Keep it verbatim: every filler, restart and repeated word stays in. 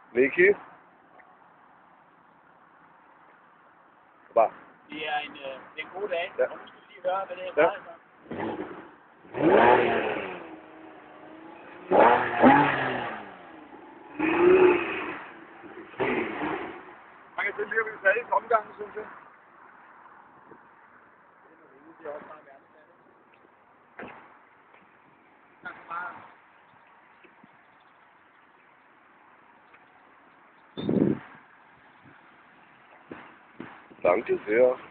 Nicky? Bare. Det er en, øh, det er en god dag, Ja. og nu skal vi lige høre, hvad det er, Ja. drejer sig om. Man kan selvfølgelig lige tage i omgangen, synes jeg. Det er også bare verdensklasse. Tak så meget. Danke sehr.